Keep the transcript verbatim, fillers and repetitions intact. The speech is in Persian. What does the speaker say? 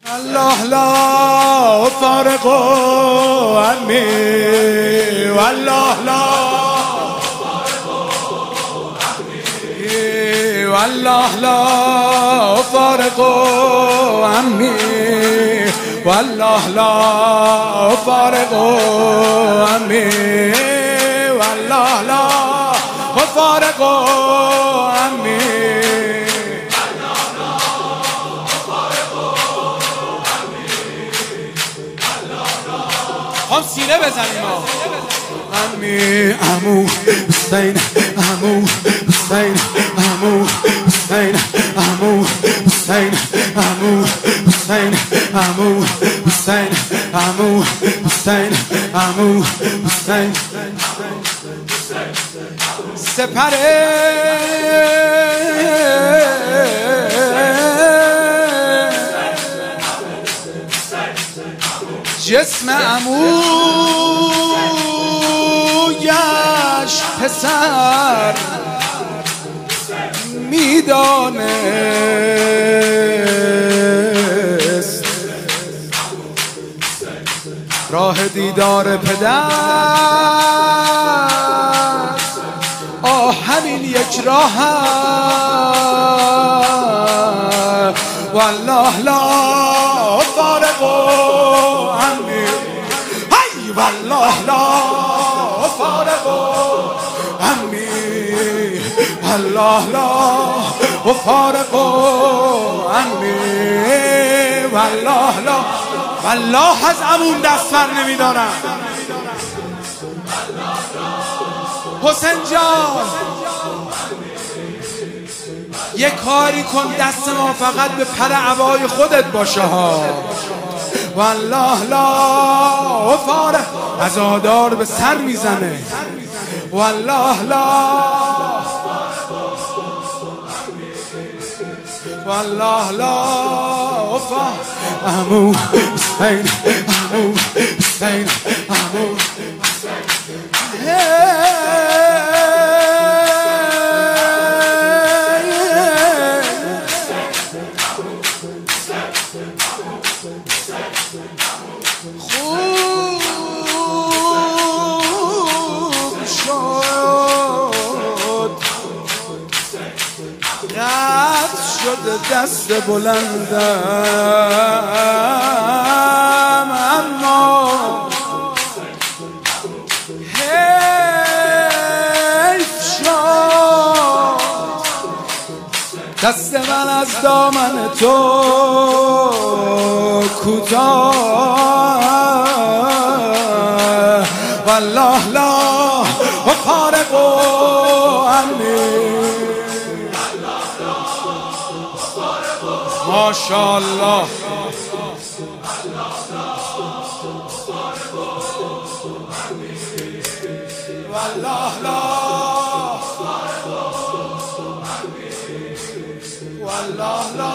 الله لا فارق عني والله لا والله لا فارق عني والله لا فارق عني والله لا فارق عني هم سینه بزنیم امی امو حسین امو حسین امو حسین امو حسین امو حسین امو حسین امو حسین امو حسین سپره جسم عمویش پسر میدانست راه دیدار پدر آه همین یک راه والله لا فارق عني هی والله لا فارق عني والله لا فارق عني والله لا والله از عمون دست بر نمیدارم حسین جان یه کاری کن دست ما فقط به پر عبای خودت باشه ها والله لا فارق عزادار به سر میزنه والله لا والله لا فارق عمو حسین عمو حسین عمو خوب شد قطع شد دست بلندم اما حیف شد دست من از دامن تو کوتاه والله لا فارق عني ماشاءالله والله لا والله لا